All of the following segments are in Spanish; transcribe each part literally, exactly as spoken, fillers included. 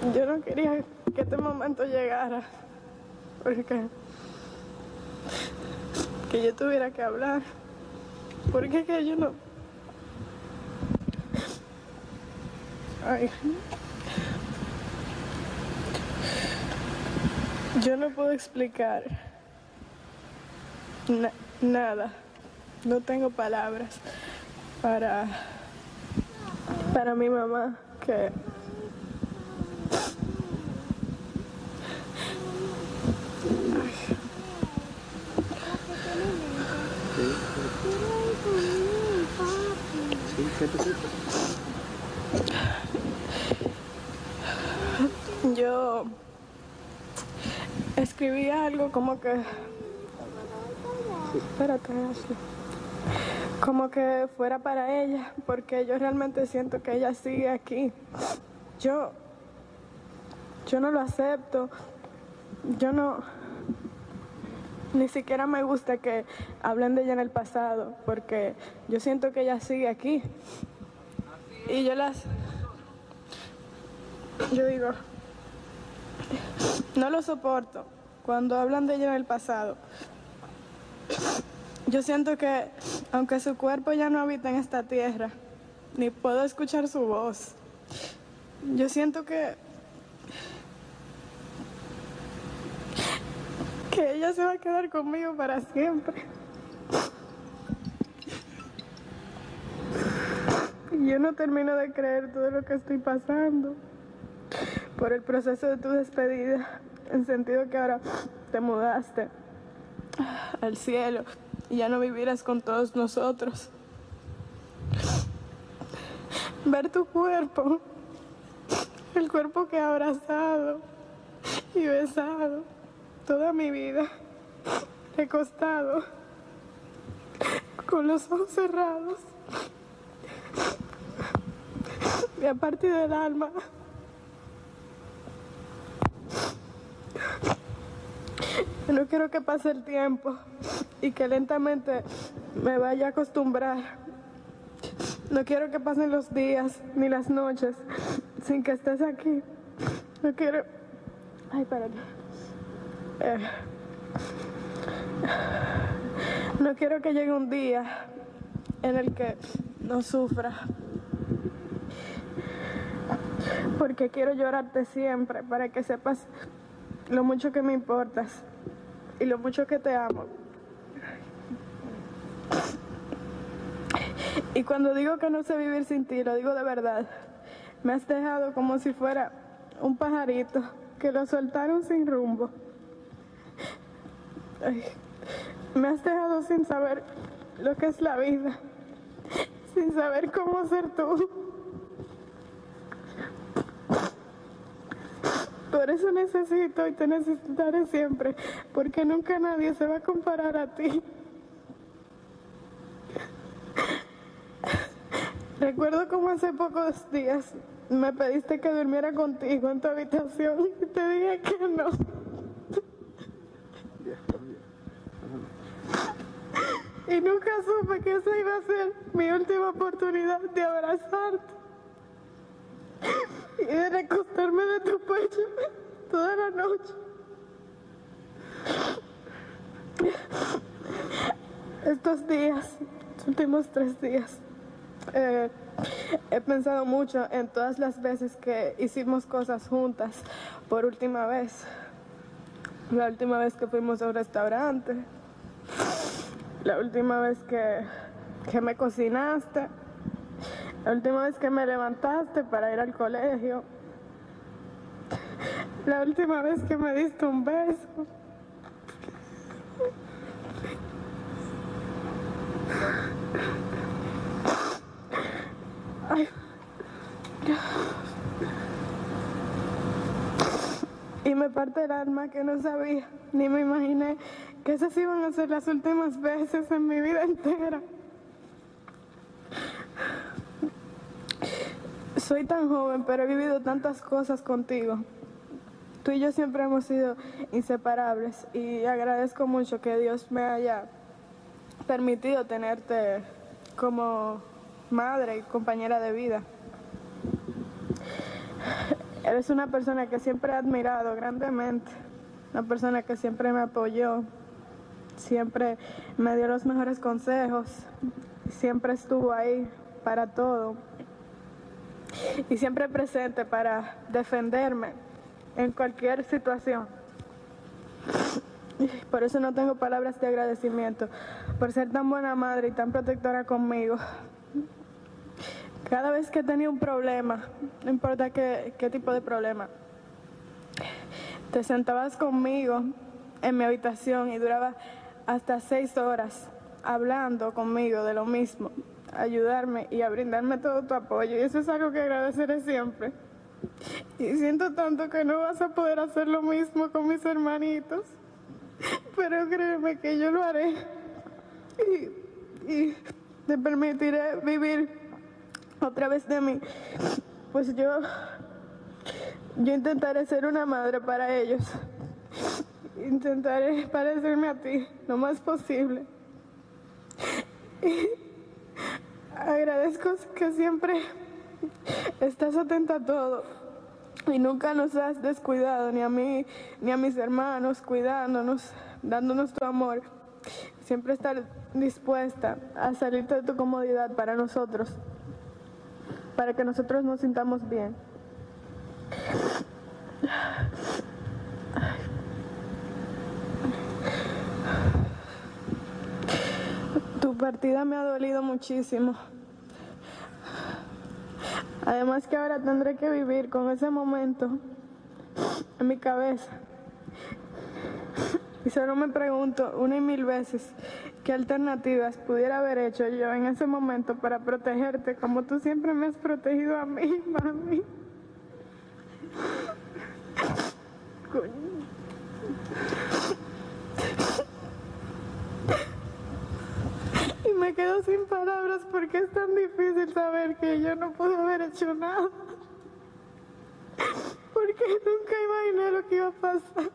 Yo no quería que este momento llegara, porque que yo tuviera que hablar, porque que yo no... Ay. Yo no puedo explicar na nada, no tengo palabras para, para mi mamá, que yo escribí algo como que, espérate, Ashley, como que fuera para ella, porque yo realmente siento que ella sigue aquí. Yo, yo no lo acepto, yo no, ni siquiera me gusta que hablen de ella en el pasado, porque yo siento que ella sigue aquí. Y yo las, yo digo, no lo soporto cuando hablan de ella en el pasado. Yo siento que, aunque su cuerpo ya no habita en esta tierra, ni puedo escuchar su voz, yo siento que, que ella se va a quedar conmigo para siempre. Y yo no termino de creer todo lo que estoy pasando por el proceso de tu despedida, en sentido que ahora te mudaste al cielo y ya no vivirás con todos nosotros. Ver tu cuerpo, el cuerpo que he abrazado y besado toda mi vida, recostado, con los ojos cerrados, y a partir del alma. No quiero que pase el tiempo y que lentamente me vaya a acostumbrar. No quiero que pasen los días ni las noches sin que estés aquí. No quiero... Ay, espérate. Eh... No quiero que llegue un día en el que no sufra. Porque quiero llorarte siempre para que sepas lo mucho que me importas y lo mucho que te amo. Y cuando digo que no sé vivir sin ti, lo digo de verdad. Me has dejado como si fuera un pajarito que lo soltaron sin rumbo. Ay, me has dejado sin saber lo que es la vida, sin saber cómo ser tú. Por eso necesito y te necesitaré siempre, porque nunca nadie se va a comparar a ti. Recuerdo como hace pocos días me pediste que durmiera contigo en tu habitación y te dije que no. Y nunca supe que esa iba a ser mi última oportunidad de abrazarte y de recostarme de tu pecho toda la noche. Estos días, los últimos tres días, eh, he pensado mucho en todas las veces que hicimos cosas juntas por última vez. La última vez que fuimos a un restaurante, la última vez que, que me cocinaste, la última vez que me levantaste para ir al colegio, la última vez que me diste un beso. Ay. Y me parte el alma que no sabía, ni me imaginé que esas iban a ser las últimas veces en mi vida entera. Soy tan joven, pero he vivido tantas cosas contigo. Tú y yo siempre hemos sido inseparables y agradezco mucho que Dios me haya permitido tenerte como madre y compañera de vida. Eres una persona que siempre he admirado grandemente, una persona que siempre me apoyó, siempre me dio los mejores consejos, siempre estuvo ahí para todo y siempre presente para defenderme en cualquier situación. Por eso no tengo palabras de agradecimiento, por ser tan buena madre y tan protectora conmigo. Cada vez que tenía un problema, no importa qué, qué tipo de problema, te sentabas conmigo en mi habitación y duraba hasta seis horas hablando conmigo de lo mismo, a ayudarme y a brindarme todo tu apoyo. Y eso es algo que agradeceré siempre. Y siento tanto que no vas a poder hacer lo mismo con mis hermanitos, pero créeme que yo lo haré y, y te permitiré vivir otra vez de mí. Pues yo, yo intentaré ser una madre para ellos. Intentaré parecerme a ti lo más posible. Y agradezco que siempre estás atenta a todo y nunca nos has descuidado, ni a mí, ni a mis hermanos, cuidándonos, dándonos tu amor. Siempre estar dispuesta a salirte de tu comodidad para nosotros, para que nosotros nos sintamos bien. Tu partida me ha dolido muchísimo. Además que ahora tendré que vivir con ese momento en mi cabeza. Y solo me pregunto una y mil veces qué alternativas pudiera haber hecho yo en ese momento para protegerte como tú siempre me has protegido a mí, mami. Y me quedo sin palabras porque es tan difícil saber que yo no pude haber hecho nada. Porque nunca imaginé lo que iba a pasar.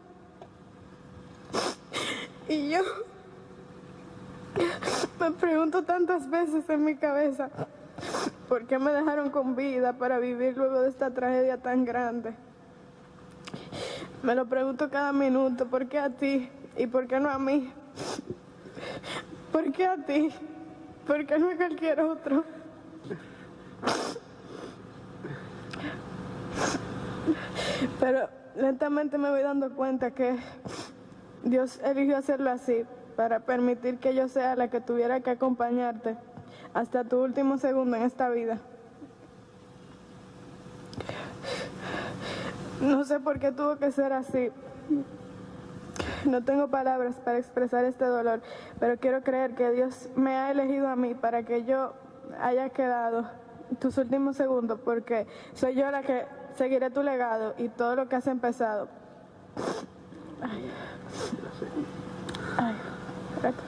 Y yo me pregunto tantas veces en mi cabeza, ¿por qué me dejaron con vida para vivir luego de esta tragedia tan grande? Me lo pregunto cada minuto, ¿por qué a ti y por qué no a mí? ¿Por qué a ti? ¿Por qué no a cualquier otro? Pero lentamente me voy dando cuenta que Dios eligió hacerlo así para permitir que yo sea la que tuviera que acompañarte hasta tu último segundo en esta vida. No sé por qué tuvo que ser así. No tengo palabras para expresar este dolor, pero quiero creer que Dios me ha elegido a mí para que yo haya quedado tus últimos segundos, porque soy yo la que seguiré tu legado y todo lo que has empezado. Ay. Ay. Espérate.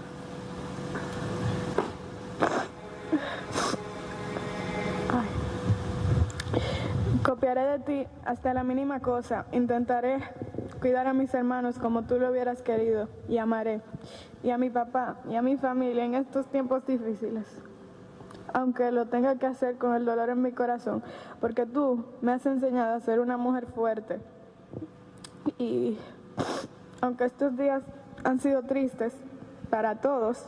Ay. Copiaré de ti hasta la mínima cosa. Intentaré cuidar a mis hermanos como tú lo hubieras querido, y amaré. Y a mi papá y a mi familia en estos tiempos difíciles. Aunque lo tenga que hacer con el dolor en mi corazón, porque tú me has enseñado a ser una mujer fuerte. Y aunque estos días han sido tristes para todos,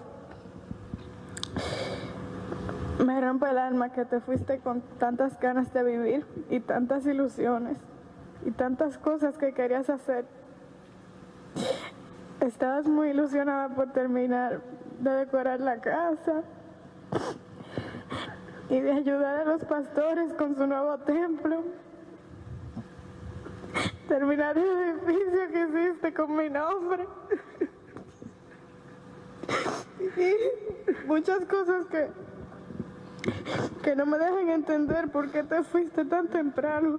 me rompe el alma que te fuiste con tantas ganas de vivir y tantas ilusiones y tantas cosas que querías hacer. Estabas muy ilusionada por terminar de decorar la casa y de ayudar a los pastores con su nuevo templo. Terminar el edificio que hiciste con mi nombre. Y muchas cosas que, que no me dejan entender por qué te fuiste tan temprano.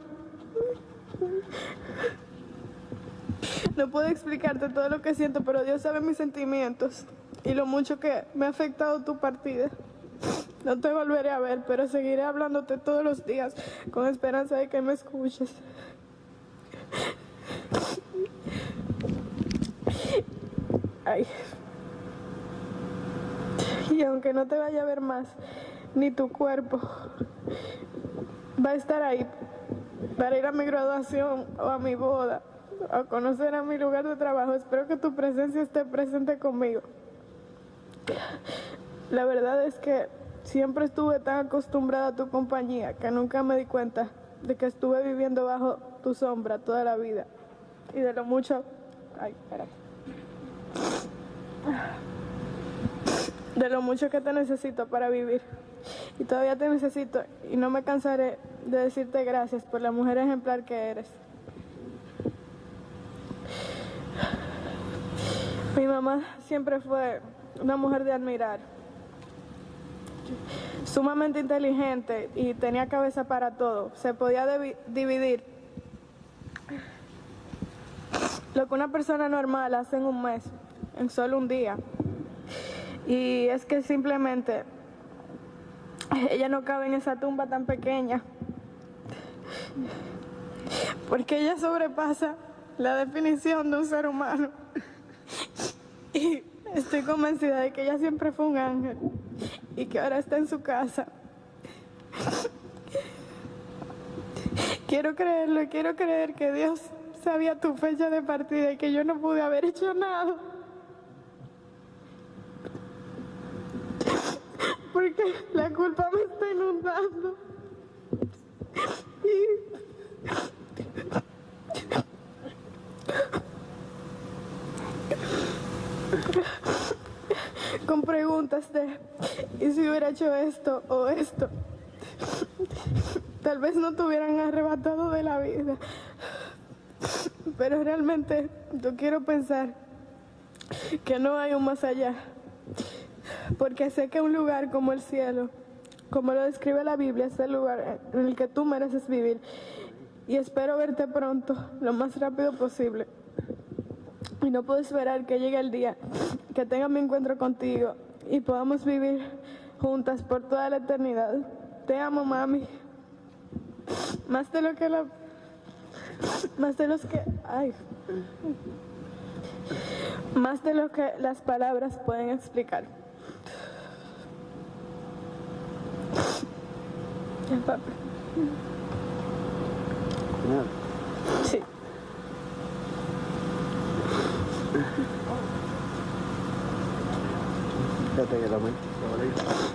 No puedo explicarte todo lo que siento, pero Dios sabe mis sentimientos y lo mucho que me ha afectado tu partida. No te volveré a ver, pero seguiré hablándote todos los días con esperanza de que me escuches. Ay. Y aunque no te vaya a ver más, ni tu cuerpo va a estar ahí para ir a mi graduación o a mi boda, a conocer a mi lugar de trabajo. Espero que tu presencia esté presente conmigo. La verdad es que siempre estuve tan acostumbrada a tu compañía que nunca me di cuenta de que estuve viviendo bajo tu sombra toda la vida y de lo mucho, ay, espérate, de lo mucho que te necesito para vivir. Y todavía te necesito y no me cansaré de decirte gracias por la mujer ejemplar que eres. Mi mamá siempre fue una mujer de admirar, sumamente inteligente y tenía cabeza para todo. Se podía dividir lo que una persona normal hace en un mes, en solo un día. Y es que simplemente ella no cabe en esa tumba tan pequeña, porque ella sobrepasa la definición de un ser humano. Y estoy convencida de que ella siempre fue un ángel y que ahora está en su casa. Quiero creerlo, y quiero creer que Dios sabía tu fecha de partida y que yo no pude haber hecho nada. Porque la culpa me está inundando. Y... con preguntas de ¿y si hubiera hecho esto o esto? Tal vez no te hubieran arrebatado de la vida, pero realmente yo quiero pensar que no hay un más allá, porque sé que un lugar como el cielo, como lo describe la Biblia, es el lugar en el que tú mereces vivir, y espero verte pronto, lo más rápido posible. Y no puedo esperar que llegue el día que tenga mi encuentro contigo y podamos vivir juntas por toda la eternidad. Te amo, mami. Más de lo que la... Más de los que... Ay. Más de lo que las palabras pueden explicar. Ya, papi. Sí. Fíjate que la mente.